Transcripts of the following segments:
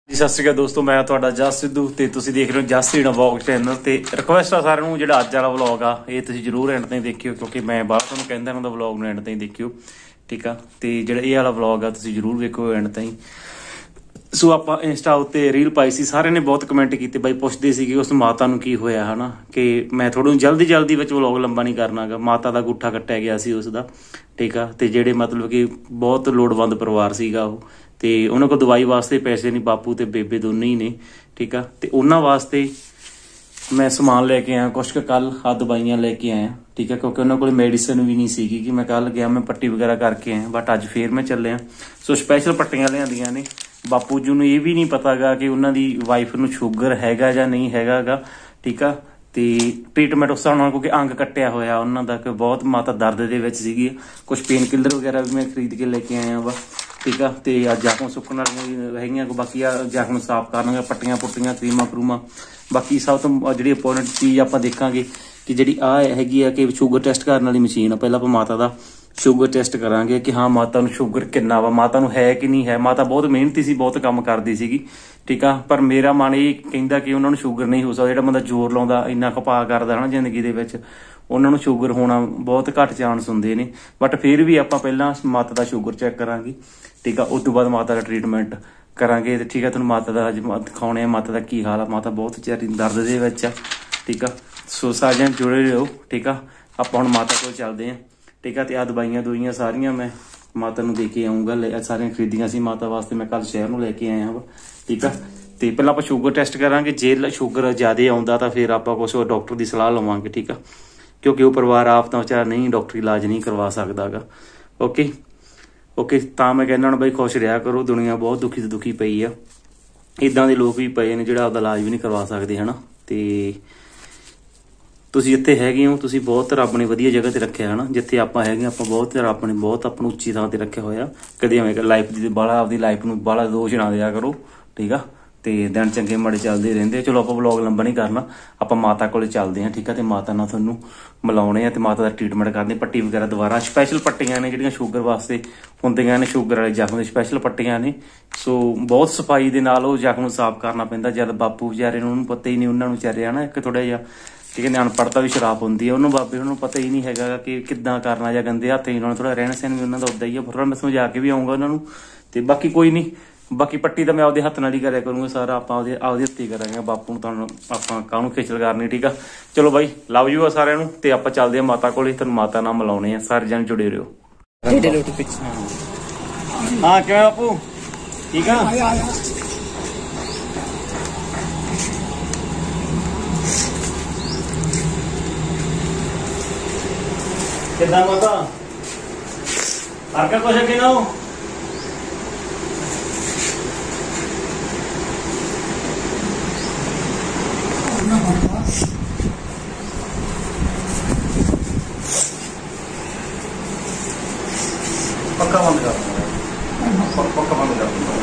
जी सत श्री अकाल दोस्तों, मैं ਤੁਹਾਡਾ ਜਸ ਸਿੱਧੂ ਤੇ ਤੁਸੀਂ ਦੇਖ ਰਹੇ ਹੋ ਜਸ ਹੀਣਾ ਵਲੌਗ ਚੈਨਲ। ਤੇ ਰਿਕੁਐਸਟ ਆ ਸਾਰਿਆਂ ਨੂੰ, ਜਿਹੜਾ ਅੱਜ ਵਾਲਾ ਵਲੌਗ ਆ ਇਹ ਤੁਸੀਂ ਜਰੂਰ ਐਂਡ ਤਾਈਂ ਦੇਖਿਓ, ਕਿਉਂਕਿ ਮੈਂ ਬਾਹਰ ਤੁਹਾਨੂੰ ਕਹਿੰਦਾ ਇਹਨਾਂ ਦਾ ਵਲੌਗ ਨੂੰ ਐਂਡ ਤਾਈਂ ਦੇਖਿਓ, ਠੀਕ ਆ। ਤੇ ਜਿਹੜਾ ਇਹ ਵਾਲਾ ਵਲੌਗ ਆ ਤੁਸੀਂ ਜਰੂਰ ਵੇਖੋ ਐਂਡ ਤਾਈਂ। ਸੋ ਆਪਾਂ ਇੰਸਟਾ ਉੱਤੇ ਰੀਲ ਪਾਈ ਸੀ, ਸਾਰਿਆਂ ਨੇ ਬਹੁਤ ਕਮੈਂਟ ਕੀਤੇ, ਬਾਈ ਪੁੱਛਦੇ ਸੀਗੇ ਉਸ ਮਾਤਾ ਨੂੰ ਕੀ ਹੋਇਆ ਹਨਾ। ਕਿ ਮੈਂ ਥੋੜ੍ਹਾ ਜਲਦੀ ਵਿੱਚ ਵਲੌਗ ਲੰਬਾ ਨਹੀਂ ਕਰਨਾਗਾ। ਮਾਤਾ ਦਾ ਗੁੱਠਾ ਕੱਟਿਆ ਗਿਆ ਸੀ ਉਸ ਦਾ, ਠੀਕ ਆ। ਤੇ ਜਿਹੜੇ ਮਤਲਬ ਕਿ ਬਹੁਤ ਲੋੜਵੰਦ ਪਰਿਵਾਰ ਸੀਗਾ ਉਹ, ਤੇ ਉਹਨਾਂ ਕੋਲ ਦਵਾਈ ਵਾਸਤੇ ਪੈਸੇ ਨਹੀਂ, ਬਾਪੂ ਤੇ ਬੇਬੇ ਦੋਨੇ ਹੀ ਨੇ, ਠੀਕ ਆ। ਤੇ ਉਹਨਾਂ ਵਾਸਤੇ ਮੈਂ ਸਮਾਨ ਲੈ ਕੇ ਆਇਆ ਕੁਛ ਕੁ, ਕੱਲ ਆ ਦਵਾਈਆਂ ਲੈ ਕੇ ਆਇਆ, ਠੀਕ ਆ। ਕਿਉਂਕਿ ਉਹਨਾਂ ਕੋਲ ਮੈਡੀਸਨ ਵੀ ਨਹੀਂ ਸੀਗੀ ਕਿ ਮੈਂ ਕੱਲ ਗਿਆ, ਮੈਂ ਪੱਟੀ ਵਗੈਰਾ ਕਰਕੇ ਆਇਆ, ਬਟ ਅੱਜ ਫੇਰ ਮੈਂ ਚੱਲਿਆ। ਸੋ ਸਪੈਸ਼ਲ ਪੱਟੀਆਂ ਲਿਆਂਦੀਆਂ ਨੇ। ਬਾਪੂ ਜੀ ਨੂੰ ਇਹ ਵੀ ਨਹੀਂ ਪਤਾ ਗਾ ਕਿ ਉਹਨਾਂ ਦੀ ਵਾਈਫ ਨੂੰ ਸ਼ੂਗਰ ਹੈਗਾ ਜਾਂ ਨਹੀਂ ਹੈਗਾ ਗਾ, ਠੀਕ ਆ। ਤੇ ਟ੍ਰੀਟਮੈਂਟ ਉਸ ਹਿਸਾਬ ਨਾਲ, ਕਿਉਂਕਿ ਅੰਗ ਕੱਟਿਆ ਹੋਇਆ ਉਹਨਾਂ ਦਾ, ਕਿ ਬਹੁਤ ਮਾਤਾ ਦਰਦ ਦੇ ਵਿੱਚ ਸੀਗੀ। ਕੁਛ ਪੇਨ ਕਿਲਰ ਵਗੈਰਾ ਵੀ ਮੈਂ ਖਰੀਦ ਕੇ ਲੈ ਕੇ ਆਇਆ ਵਾ, ਠੀਕ ਆ। ਤੇ ਅੱਜ ਜ਼ਖਮ ਸੁੱਕਣ ਵਾਲੀਆਂ ਹੈਗੀਆਂ, ਬਾਕੀ ਆ ਜ਼ਖਮ ਸਾਫ਼ ਕਰਨਗੇ, ਪੱਟੀਆਂ ਪੁੱਟੀਆਂ, ਕਰੀਮਾਂ ਕਰੂਮਾਂ। ਬਾਕੀ ਸਭ ਤੋਂ ਜਿਹੜੀ ਇੰਪੋਰਟੈਂਟ ਚੀਜ਼ ਆਪਾਂ ਦੇਖਾਂਗੇ ਕਿ ਜਿਹੜੀ ਆ ਹੈਗੀ ਆ ਕਿ ਸ਼ੂਗਰ ਟੈਸਟ ਕਰਨ ਵਾਲੀ ਮਸ਼ੀਨ ਆ। ਪਹਿਲਾਂ ਆਪਾਂ ਮਾਤਾ ਦਾ ਸ਼ੂਗਰ ਟੈਸਟ ਕਰਾਂਗੇ ਕਿ ਹਾਂ ਮਾਤਾ ਨੂੰ ਸ਼ੂਗਰ ਕਿੰਨਾ ਵਾ, ਮਾਤਾ ਨੂੰ ਹੈ ਕਿ ਨਹੀਂ ਹੈ। ਮਾਤਾ ਬਹੁਤ ਮਿਹਨਤੀ ਸੀ, ਬਹੁਤ ਕੰਮ ਕਰਦੀ ਸੀਗੀ, ਠੀਕ ਆ। ਪਰ ਮੇਰਾ ਮਨ ਇਹ ਕਹਿੰਦਾ ਕਿ ਉਹਨਾਂ ਨੂੰ ਸ਼ੂਗਰ ਨਹੀਂ ਹੋ ਸਕਦਾ। ਜਿਹੜਾ ਬੰਦਾ ਜ਼ੋਰ ਲਾਉਂਦਾ, ਇੰਨਾ ਖਪਾ ਕਰਦਾ ਨਾ ਜ਼ਿੰਦਗੀ ਦੇ ਵਿੱਚ, ਉਹਨਾਂ ਨੂੰ ਸ਼ੂਗਰ ਹੋਣਾ ਬਹੁਤ ਘੱਟ ਚਾਂਸ ਹੁੰਦੇ ਨੇ। ਬਟ ਫਿਰ ਵੀ ਆਪਾਂ ਪਹਿਲਾਂ ਮਾਤਾ ਦਾ ਸ਼ੂਗਰ ਚੈੱਕ ਕਰਾਂਗੇ, ਠੀਕ ਆ। ਉਸ ਤੋਂ ਬਾਅਦ ਮਾਤਾ ਦਾ ਟ੍ਰੀਟਮੈਂਟ ਕਰਾਂਗੇ, ਤੇ ਠੀਕ ਆ। ਤੁਹਾਨੂੰ ਮਾਤਾ ਦਾ ਅੱਜ ਦਿਖਾਉਣੇ ਆ ਮਾਤਾ ਦਾ ਕੀ ਹਾਲ ਆ। ਮਾਤਾ ਬਹੁਤ ਵਿਚਾਰੀ ਦਰਦ ਦੇ ਵਿੱਚ ਆ, ਠੀਕ ਆ। ਸੋ ਸਾਰਿਆਂ ਜੁੜੇ ਰਹੋ, ਠੀਕ ਆ। ਆਪਾਂ ਹੁਣ ਮਾਤਾ ਕੋਲ ਚੱਲਦੇ ਆ, ਠੀਕ ਆ। ਤੇ ਆ ਦਵਾਈਆਂ ਸਾਰੀਆਂ ਮੈਂ ਮਾਤਾ ਨੂੰ ਦੇ ਕੇ ਆਊਂਗਾ, ਸਾਰੀਆਂ ਖਰੀਦੀਆਂ ਸੀ ਮਾਤਾ ਵਾਸਤੇ, ਮੈਂ ਕੱਲ ਸ਼ਹਿਰ ਨੂੰ ਲੈ ਕੇ ਆਇਆ ਵਾ, ਠੀਕ ਆ। ਤੇ ਪਹਿਲਾਂ ਆਪਾਂ ਸ਼ੂਗਰ ਟੈਸਟ ਕਰਾਂਗੇ, ਜੇ ਸ਼ੂਗਰ ਜ਼ਿਆਦਾ ਆਉਂਦਾ ਤਾਂ ਫਿਰ ਆਪਾਂ ਕੁਛ ਡਾਕਟਰ ਦੀ ਸਲਾਹ ਲਵਾਂਗੇ, ਠੀਕ ਆ। ਕਿਉਂਕਿ ਉਹ ਪਰਿਵਾਰ ਆਪ ਤਾਂ ਵਿਚਾਰਾ ਨਹੀਂ ਡਾਕਟਰੀ ਇਲਾਜ ਨਹੀਂ ਕਰਵਾ ਸਕਦਾ ਗਾ। ਓਕੇ ਤਾਂ ਮੈਂ ਕਹਿੰਦਾ ਹੁਣ ਬਈ ਖੁਸ਼ ਰਿਹਾ ਕਰੋ। ਦੁਨੀਆ ਬਹੁਤ ਦੁਖੀ ਪਈ ਆ, ਇੱਦਾਂ ਦੇ ਲੋਕ ਵੀ ਪਏ ਨੇ ਜਿਹੜਾ ਆਪਦਾ ਇਲਾਜ ਵੀ ਨਹੀਂ ਕਰਵਾ ਸਕਦੇ ਹਨਾ। ਤੇ ਤੁਸੀਂ ਇੱਥੇ ਹੈਗੇ ਹੋ, ਤੁਸੀਂ ਬਹੁਤ ਰੱਬ ਨੇ ਵਧੀਆ ਜਗ੍ਹਾ ਤੇ ਰੱਖਿਆ ਹਨਾ। ਜਿੱਥੇ ਆਪਾਂ ਹੈਗੇ ਆਪਾਂ ਬਹੁਤ ਰੱਬ ਨੇ ਬਹੁਤ ਆਪਾਂ ਨੂੰ ਉੱਚੀ ਥਾਂ ਤੇ ਰੱਖਿਆ ਹੋਇਆ। ਕਦੇ ਐਵੇਂ ਲਾਈਫ ਦੀ ਬਾਹਲਾ ਆਪਦੀ ਲਾਈਫ ਨੂੰ ਬਾਹਲਾ ਦੋਸ਼ ਨਾ ਦਿਆ ਕਰੋ, ਠੀਕ ਆ। ਤੇ ਦਿਨ ਚੰਗੇ ਮਾੜੇ ਚੱਲਦੇ ਰਹਿੰਦੇ। ਚਲੋ ਆਪਾਂ ਵਲੌਗ ਲੰਬਾ ਨਹੀਂ ਕਰਨਾ, ਆਪਾਂ ਮਾਤਾ ਕੋਲੇ ਚੱਲਦੇ ਹਾਂ, ਠੀਕ ਆ। ਤੇ ਮਾਤਾ ਨਾਲ ਤੁਹਾਨੂੰ ਮਿਲਾਉਣੇ ਆ ਤੇ ਮਾਤਾ ਦਾ ਟ੍ਰੀਟਮੈਂਟ ਕਰਦੇ, ਪੱਟੀ ਵਗੈਰਾ ਦੁਬਾਰਾ ਸਪੈਸ਼ਲ ਪੱਟੀਆਂ ਨੇ ਜਿਹੜੀਆਂ ਸ਼ੂਗਰ ਵਾਸਤੇ ਹੁੰਦੀਆਂ ਨੇ, ਸ਼ੂਗਰ ਵਾਲੇ ਜ਼ਖਮ ਦੇ ਸਪੈਸ਼ਲ ਪੱਟੀਆਂ ਨੇ। ਸੋ ਬਹੁਤ ਸਫਾਈ ਦੇ ਨਾਲ ਉਹ ਜ਼ਖਮ ਨੂੰ ਸਾਫ਼ ਕਰਨਾ ਪੈਂਦਾ। ਜਦ ਬਾਪੂ ਵਿਚਾਰੇ ਨੂੰ ਉਹਨੂੰ ਪਤਾ ਹੀ ਨਹੀਂ, ਉਹਨਾਂ ਨੂੰ ਵਿਚਾਰੇ ਹਨਾ ਇੱਕ ਥੋੜਾ ਜਿਹਾ ਠੀਕ ਹੈ ਅਨਪੜ੍ਹਤਾ ਵੀ ਸ਼ਰਾਬ ਹੁੰਦੀ ਹੈ, ਉਹਨੂੰ ਬਾਬੇ ਉਹਨੂੰ ਪਤਾ ਹੀ ਨਹੀਂ ਹੈਗਾ ਕਿ ਕਿੱਦਾਂ ਕਰਨਾ, ਜਾਂ ਗੰਦੇ ਹੱਥ ਹੀ ਉਹਨਾਂ ਨੂੰ ਥੋੜਾ ਰਹਿਣ ਸਹਿਣ ਵੀ ਉਹਨਾਂ ਦਾ ਉੱਦਾਂ ਹੀ ਆ। ਫਿਰ ਮੈਂ ਸਮਝਾ ਕੇ ਵੀ ਆਊਂਗਾ ਉਹਨਾਂ ਨੂੰ। ਤੇ ਬਾਕੀ ਕੋਈ ਨਹੀਂ, ਬਾਕੀ ਪੱਟੀ ਤਾਂ ਮੈਂ ਆਪਦੇ ਹੱਥ ਨਾਲ ਹੀ ਕਰਿਆ ਕਰੂੰਗਾ ਸਾਰਾ, ਆਪਾਂ ਆਪਦੇ ਹੱਥੀ ਕਰਾਂਗੇ। ਬਾਪੂ ਨੂੰ ਤੁਹਾਨੂੰ ਆਪਾਂ ਕਾਹਨੂੰ ਖੇਚਲ ਕਰਨੀ, ਠੀਕ ਆ। ਚਲੋ ਬਾਈ, ਲਵ ਯੂ ਆ ਸਾਰਿਆਂ ਨੂੰ। ਤੇ ਆਪਾਂ ਚੱਲਦੇ ਆ ਮਾਤਾ ਕੋਲੇ, ਤੁਹਾਨੂੰ ਮਾਤਾ ਨਾਲ ਮਿਲਾਉਣੇ ਆ। ਸਾਰੇ ਜਣ ਜੁੜੇ ਰਹੋ। ਹਾਂ ਕਿਵੇਂ ਬਾਪੂ, ਠੀਕ ਆ? ਕਿੱਦਾਂ ਮਾਤਾ, ਫਰਕ ਕੁਛ ਅੱਗੇ ਨਾਲੋਂ? ਪੱਕਾ ਬੰਦ ਕਰ ਦਿੰਦਾ, ਪੱਕਾ ਬੰਦ ਕਰ ਦਿੰਦਾ,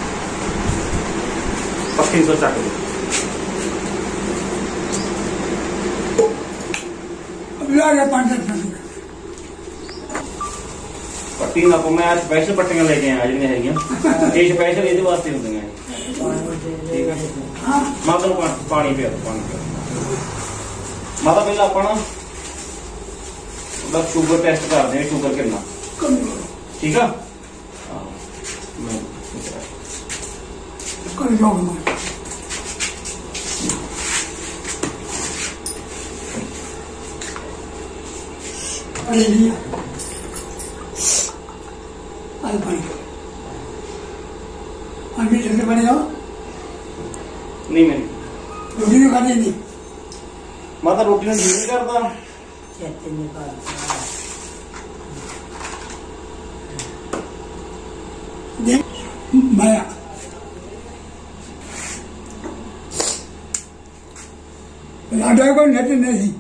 ਪੱਕੀ ਤੋਂ ਚੱਕ ਦੇ। ਪੱਟੀ ਨਾ ਕੋ, ਮੈਂ ਸਪੈਸ਼ਲ ਪੱਟੀਆਂ ਲੈ ਕੇ ਆਇਆ ਜਿਹੜੀਆਂ ਹੈਗੀਆਂ, ਇਹ ਸਪੈਸ਼ਲ ਇਹਦੇ ਵਾਸਤੇ ਹੁੰਦੀਆਂ, ਠੀਕ ਹੈ। ਮਾਤਾ ਨੂੰ ਪਾਣੀ ਪਿਆ ਮਾਤਾ। ਪਹਿਲਾਂ ਆਪਾਂ ਨਾ ਉਹਦਾ ਸ਼ੂਗਰ ਟੈਸਟ ਕਰਦੇ ਹਾਂ, ਸ਼ੂਗਰ ਕਿੰਨਾ, ਠੀਕ ਆ। ਨਹੀਂ ਮੈਂ ਰੋਟੀ ਨਹੀਂ ਖਾਣੀ ਨਹੀਂ ਮਾਤਾ, ਰੋਟੀ ਨੂੰ ਜੀ ਨਹੀਂ ਕਰਦਾ। ਮਾਇਆ ਲਾਡਾ ਕੋਈ ਨੱਟ ਨਹੀਂ ਸੀ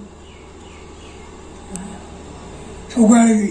ਸੁਗਾਲੀ।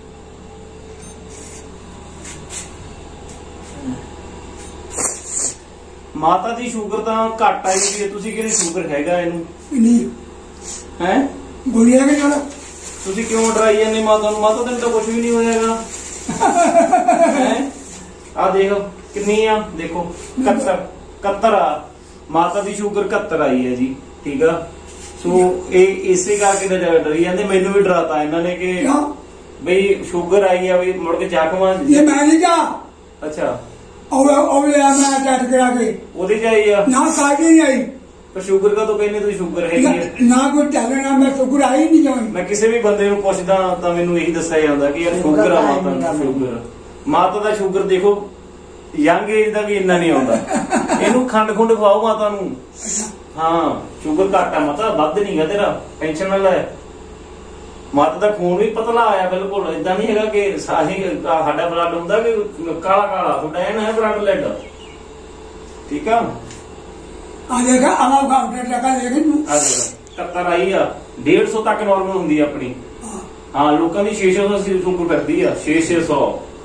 ਮਾਤਾ ਦੀ ਸ਼ੂਗਰ ਤਾਂ ਘੱਟ ਆਈ ਵੀ, ਤੁਸੀਂ ਕਿਹੜੀ ਸ਼ੂਗਰ ਹੈਗਾ ਇਹਨੂੰ ਨਹੀਂ ਹੈ? ਗੋਲੀਆਂ ਵੀ ਨਾਲ ਤੁਸੀਂ ਕਿਉਂ ਡਰਾਈ ਜਾਂਦੇ ਮਾਤਾ ਨੂੰ? ਮਾਤਾ ਤੈਨੂੰ ਤਾਂ ਕੁਝ ਵੀ ਨਹੀਂ ਹੋਇਆਗਾ। ਹੈ ਆ ਦੇਖ ਕਿੰਨੀ ਆ, ਦੇਖੋ 71 71 ਆ ਮਾਤਾ ਦੀ ਸ਼ੂਗਰ 71 ਆਈ ਹੈ ਜੀ ਠੀਕ ਆ। ਸੋ ਇਹ ਇਸੇ ਕਰਕੇ ਤਾਂ ਡਰੀ ਜਾਂਦੇ, ਮੈਨੂੰ ਵੀ ਡਰਾਤਾ ਇਹਨਾਂ ਨੇ ਕਿ ਬਈ ਸ਼ੂਗਰ ਆਈ ਆ, ਬਈ ਮੁੜ ਕੇ ਜ਼ਖਮਾਂ ये मैं नहीं जा ਅੱਛਾ और मैं टेस्ट करा के ਉਹਦੇ ਚ ਆਈ ਆ ना काटी नहीं आई ਪਰ ਸ਼ੂਗਰ ਕਾ ਤੋਂ ਕਹਿੰਦੇ ਤੁਸੀਂ ਸ਼ੂਗਰ ਹੈਗੀ ਹੈ। ना कोई टैलेंट ना मैं शुगर आई नहीं जाऊँ। ਮੈਂ ਕਿਸੇ ਵੀ ਬੰਦੇ ਨੂੰ ਪੁੱਛਦਾ ਤਾਂ ਮੈਨੂੰ ਇਹੀ ਦੱਸਿਆ ਜਾਂਦਾ ਕਿ ਯਾਰ ਸ਼ੂਗਰ ਆ ਮਾਤਾ ਨੂੰ, ਸ਼ੂਗਰ ਮਾਤਾ ਦਾ ਸ਼ੂਗਰ ਦੇਖੋ ਯੰਗ ਏਜ ਦਾ ਵੀ ਇੰਨਾ ਨਹੀਂ ਆਉਂਦਾ। ਇਹਨੂੰ ਖੰਡ ਖੁੰਡ ਖਵਾਓ ਮਾਤਾ ਨੂੰ। ਹਾਂ ਸ਼ੂਗਰ ਘੱਟ ਆ ਮਾਤਾ, ਵੱਧ ਨਹੀਂਗਾ ਤੇਰਾ, ਟੈਨਸ਼ਨ ਨਾ ਲੈ। ਮਾਤਾ ਦਾ ਖੂਨ ਵੀ ਪਤਲਾ ਆਇਆ ਬਿਲਕੁਲ, ਇਦਾਂ ਨਹੀਂ ਹੈਗਾ ਕਿ ਸਾਹੀ ਸਾਡਾ ਬਲੱਡ ਹੁੰਦਾ ਕਿ ਕਾਲਾ ਕਾਲਾ, ਤੁਹਾਡਾ ਇਹ ਨਾ ਹੈ ਬਲੱਡ ਲੈਡ ਠੀਕ ਆ। आ देखा आवाज काउंटर लगा लेकिन ਆ ਦੇਖ 70 ਆਈ ਆ, 150 ਤੱਕ ਨਾਰਮਲ ਹੁੰਦੀ ਆ ਆਪਣੀ। ਹਾਂ ਲੋਕਾਂ ਦੀ 600 ਸ਼ੂਗਰ ਕਰਦੀ ਆ, 600।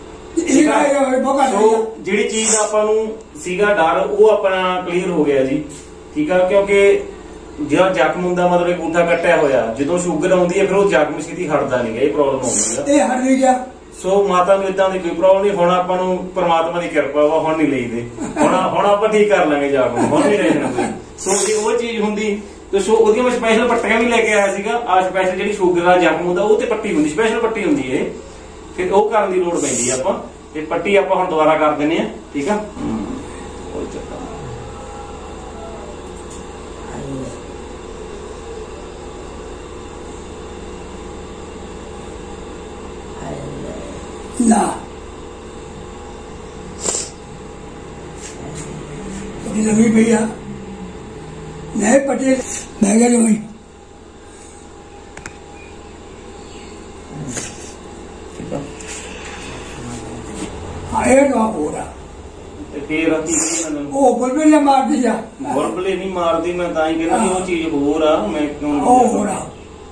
ਸੋ ਜਿਹੜੀ ਚੀਜ਼ ਆਪਾਂ ਨੂੰ ਸੀਗਾ ਡਰ ਉਹ ਆਪਣਾ ਕਲੀਅਰ ਹੋ ਗਿਆ ਜੀ ਠੀਕ ਆ। ਕਿਉਂਕਿ ਜਿਹੜਾ ਜ਼ਖਮ ਹੁੰਦਾ ਮਤਲਬ ਅੰਗੂਠਾ ਕੱਟਿਆ ਹੋਇਆ, ਜਦੋਂ ਸ਼ੂਗਰ ਆਉਂਦੀ ਹੈ ਫਿਰ ਉਹ ਜ਼ਖਮ ਛੇਤੀ ਹਟਦਾ ਨਹੀਂ, ਇਹ ਪ੍ਰੋਬਲਮ ਆਉਂਦੀ ਆ। ਇਹ ਹਟ ਨਹੀਂ ਗਿਆ। ਸੋ ਮਾਤਾ ਨੂੰ ਇਦਾਂ ਦੀ ਕੋਈ ਪ੍ਰੋਬਲਮ ਨਹੀਂ। ਹੁਣ ਆਪਾਂ ਨੂੰ ਪਰਮਾਤਮਾ ਦੀ ਕਿਰਪਾ ਵਾ, ਹੁਣ ਨਹੀਂ ਲਈਦੇ, ਹੁਣ ਆਪਾਂ ਠੀਕ ਕਰ ਲਾਂਗੇ ਜ਼ਖਮ, ਹੁਣ ਨਹੀਂ ਰਹਿਣਾ ਕੋਈ। ਸੋ ਜੇ ਉਹ ਚੀਜ਼ ਹੁੰਦੀ ਤੇ ਸੋ ਉਹਦੀਆਂ ਮੈਂ ਸਪੈਸ਼ਲ ਪੱਟੀਆਂ ਵੀ ਲੈ ਕੇ ਆਇਆ ਸੀਗਾ। ਆ ਸਪੈਸ਼ਲ ਜਿਹੜੀ ਸ਼ੂਗਰ ਦਾ ਜ਼ਖਮ ਹੁੰਦਾ ਉਹ ਤੇ ਪੱਟੀ ਹੁੰਦੀ, ਸਪੈਸ਼ਲ ਪੱਟੀ ਹੁੰਦੀ ਹੈ, ਫਿਰ ਉਹ ਕਰਨ ਦੀ ਲੋੜ ਪੈਂਦੀ ਆ। ਆਪਾਂ ਇਹ ਪੱਟੀ ਆਪਾਂ ਹੁਣ ਦੁਬਾਰਾ ਕਰ ਦਿੰਨੇ ਆ ਠੀਕ ਆ। ना पटी लगी भैया नहीं पटी मैं क्या वही आए तो आप हो रहा फिर ओ बुलबुल ने मार दिया। बुलबुले नहीं मारदी, मैं ताई कहना वो चीज हो रहा मैं क्यों ओ हो रहा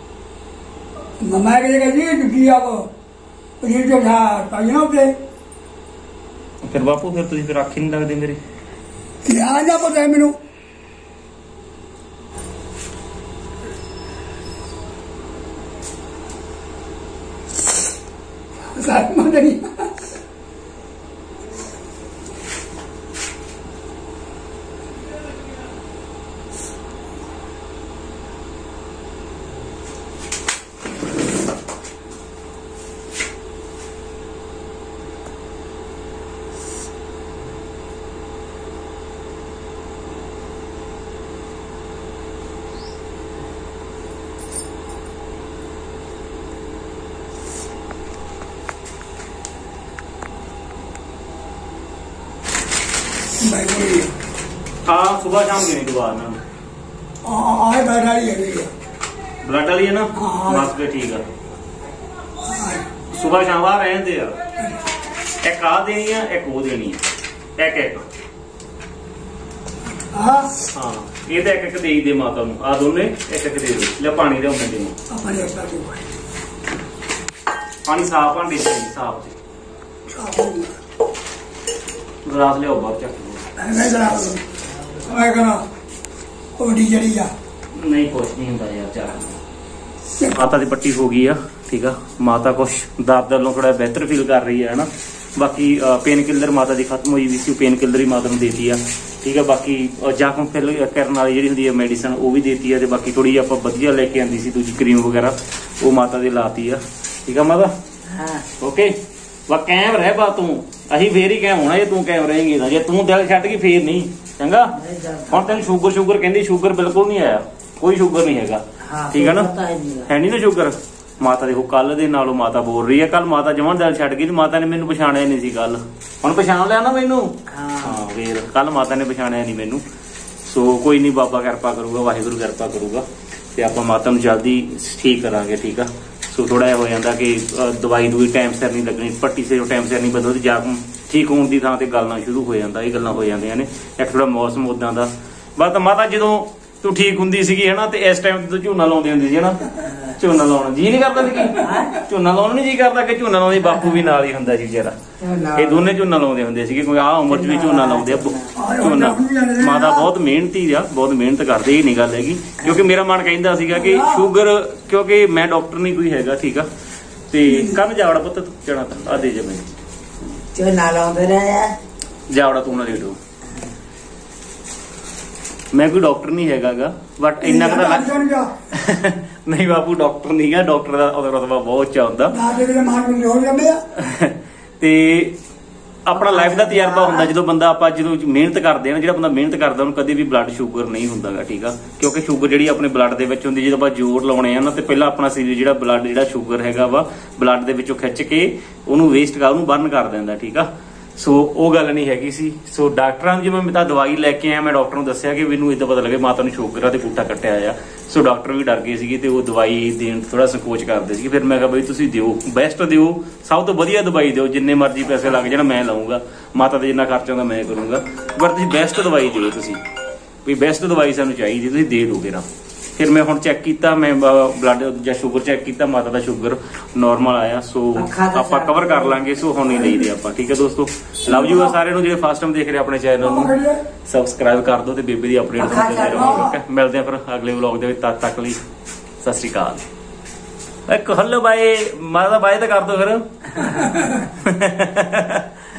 मैं कहेगा जी किया वो ये जो था पाइयों पे फिर बापू फिर तुझे फिर आखी नहीं लगती मेरी क्या ना पता है मैनू नहीं हाँ सुबह शाम देने के बाद ना आए बैठा ही है ब्लड वाली है ना बस फिर ठीक है। सुबह शाम आ रहने दे यार, एक आ देनी है एक वो देनी है, एक एक हाँ ये तो एक एक दे ही दे माता नू, आ दोनों एक एक दे दो। ले पानी दे उन्हें दे पानी साफ भांडे चाहिए साफ गिलास लियाओ बाहर चक नहीं कुछ नहीं होता यार चाह। माता की पट्टी हो गई है ठीक है। माता कुछ दर्द नालों थोड़ा बेहतर फील कर रही है ना। बाकी पेन किलर माता की खत्म हुई सी, पेन किलर ही माता ने देती है ठीक है। बाकी जख्म फिल करने वाली जी होंगी है मेडिसिन वो भी देती है। बाकी थोड़ी आप वधिया लेके आती सी दूजी क्रीम वगैरह वो माता की लाती है ठीक है माता। ओके वा कैम रह बा तू अही फिर ही कैम होना जे तू कैम रहेंगी, जे तू दिल छड्ड गई फिर नहीं चंगा। हुण तेन शुगर शुगर कहंदी, शुगर बिल्कुल नहीं आया, कोई शुगर नहीं हैगा ठीक है ना, है नहीं ना शुगर। माता देखो कल दे नालों माता बोल रही है, कल माता जमां दिल छड्ड गई, माता ने मैनू पछाणिया नहीं सी कल, हुण पछाण लिया ना मैनू। हाँ फिर कल माता ने पछाणिया नहीं मैनू। सो कोई नहीं, बाबा किरपा करूगा, वाहिगुरू किरपा करूगा ते आपां माता नूं जल्दी ठीक करांगे ठीक है। सो थोड़ा हो जाता कि दवाई दूई टाइम सिर नहीं लगनी, पट्टी से टाइम सिर नहीं बदलती, जख्म ठीक होने की थां ते गल्लां शुरू हो जाता, ये गल्लां हो जांदियां ने। एक थोड़ा मौसम उदां दा बस माता जदों तू ठीक हुंदी सीगी है ना ते इस टाइम तू झोना लाउंदी हुंदी सी है ना, झोना लाउण जी नहीं करदा सी कि झोना लाउण नहीं जी करदा कि झोना लाउंदी, बापू भी नाल ही हुंदा सी बेचारा, ये दोने झोना लाउंदे हुंदे सी क्योंकि आ उम्र च भी झोना लाउंदे झोना। माता बहुत मेहनती आ, बहुत मेहनत करदे, ये नहीं गल हैगी। क्योंकि मेरा मन कहंदा सीगा कि शुगर, क्योंकि मैं डॉक्टर नहीं कोई हैगा ठीक आ ते कल जावड़ा पुत्त तू जाना आ दे जे मैं झोना लाउंदे रहे जावड़ा तू ना लेट हो ਮੈਂ ਕੋਈ ਡਾਕਟਰ ਨਹੀਂ ਹੈਗਾਗਾ, ਬਟ ਇੰਨਾ ਕੁ ਤਾਂ ਨਹੀਂ ਬਾਪੂ ਡਾਕਟਰ ਨਹੀਂ ਗਾ, ਡਾਕਟਰ ਦਾ ਉਹਦਾ ਰਤਬਾ ਬਹੁਤ ਉੱਚਾ ਹੁੰਦਾ। ਤੇ ਆਪਣਾ ਲਾਈਫ ਦਾ ਤਜਰਬਾ ਹੁੰਦਾ ਜਦੋਂ ਬੰਦਾ ਆਪਾਂ ਜਦੋਂ ਮਿਹਨਤ ਕਰਦੇ ਆ ਨਾ, ਜਿਹੜਾ ਬੰਦਾ ਮਿਹਨਤ ਕਰਦਾ ਉਹਨੂੰ ਕਦੇ ਵੀ ਬਲੱਡ ਸ਼ੂਗਰ ਨਹੀਂ ਹੁੰਦਾਗਾ, ਠੀਕ ਆ। ਕਿਉਂਕਿ ਸ਼ੂਗਰ ਜਿਹੜੀ ਆਪਣੇ ਬਲੱਡ ਦੇ ਵਿੱਚ ਹੁੰਦੀ, ਜਦੋਂ ਆਪਾਂ ਜ਼ੋਰ ਲਾਉਣੇ ਆ ਨਾ ਤੇ ਪਹਿਲਾਂ ਆਪਣਾ ਸਰੀਰ ਜਿਹੜਾ ਬਲੱਡ ਜਿਹੜਾ ਸ਼ੂਗਰ ਹੈਗਾ ਵਾ ਬਲੱਡ ਦੇ ਵਿੱਚੋਂ ਖਿੱਚ ਕੇ ਉਹਨੂੰ ਵੇਸਟ ਕਰ ਉਹਨੂੰ ਬਰਨ ਕਰ ਦਿੰਦਾ, ਠੀਕ ਆ। ਸੋ ਉਹ ਗੱਲ ਨਹੀਂ ਹੈਗੀ ਸੀ। ਸੋ ਡਾਕਟਰਾਂ ਨੂੰ ਜਿਵੇਂ ਮੈਂ ਤਾਂ ਦਵਾਈ ਲੈ ਕੇ ਆਇਆ, ਮੈਂ ਡਾਕਟਰ ਨੂੰ ਦੱਸਿਆ ਕਿ ਮੈਨੂੰ ਇਦਾਂ ਪਤਾ ਲੱਗੇ ਮਾਤਾ ਨੂੰ ਸ਼ੂਗਰ ਆ ਤੇ ਬੂਟਾ ਕੱਟਿਆ ਆ। ਸੋ ਡਾਕਟਰ ਵੀ ਡਰ ਗਏ ਸੀਗੇ ਤੇ ਉਹ ਦਵਾਈ ਦੇਣ ਥੋੜਾ ਸੰਕੋਚ ਕਰਦੇ ਸੀਗੇ। ਫਿਰ ਮੈਂ ਕਿਹਾ ਬਈ ਤੁਸੀਂ ਦਿਓ, ਬੈਸਟ ਦਿਓ, ਸਭ ਤੋਂ ਵਧੀਆ ਦਵਾਈ ਦਿਓ, ਜਿੰਨੇ ਮਰਜ਼ੀ ਪੈਸੇ ਲੱਗ ਜਾਣ ਮੈਂ ਲਾਉਂਗਾ, ਮਾਤਾ ਦੇ ਜਿੰਨਾ ਖਰਚਾ ਹੁੰਦਾ ਮੈਂ ਕਰੂੰਗਾ, ਪਰ ਤੁਸੀਂ ਬੈਸਟ ਦਵਾਈ ਦਿਓ, ਤੁਸੀਂ ਵੀ ਬੈਸਟ ਦਵਾਈ ਸਾਨੂੰ ਚਾਹੀਦੀ, ਤੁਸੀਂ ਦੇ ਦਿਓ। ਫਿਰ ਮੈਂ ਹੁਣ ਚੈੱਕ ਕੀਤਾ, ਮੈਂ ਬਲੱਡ ਜਾਂ ਸ਼ੂਗਰ ਚੈੱਕ ਕੀਤਾ, ਮਾਤਾ ਦਾ ਸ਼ੂਗਰ ਨਾਰਮਲ ਆਇਆ। ਸੋ ਆਪਾਂ ਕਵਰ ਕਰ ਲਾਂਗੇ। ਸੋ ਹੁਣ ਨਹੀਂ ਲਈਦੇ ਆਪਾਂ, ਠੀਕ ਹੈ ਦੋਸਤੋ। ਲਵ ਯੂ ਆ ਸਾਰਿਆਂ ਨੂੰ ਜਿਹੜੇ ਫਸਟ ਟਾਈਮ ਦੇਖ ਰਹੇ ਆਪਣੇ ਚੈਨਲ ਨੂੰ, ਸਬਸਕ੍ਰਾਈਬ ਕਰ ਦਿਓ ਤੇ ਬੇਬੇ ਦੀ ਅਪਡੇਟ ਦਿੰਦੇ ਰਹੋ। ਮਿਲਦੇ ਆ ਫਿਰ ਅਗਲੇ ਵਲੌਗ ਦੇ ਵਿੱਚ, ਤਦ ਤੱਕ ਲਈ ਸਤਿ ਸ਼੍ਰੀ ਅਕਾਲ। ਇੱਕ ਹੱਲੋ ਬਾਏ, ਮਾਤਾ ਦਾ ਬਾਏ ਤਾਂ ਕਰ ਦਿਓ ਫਿਰ।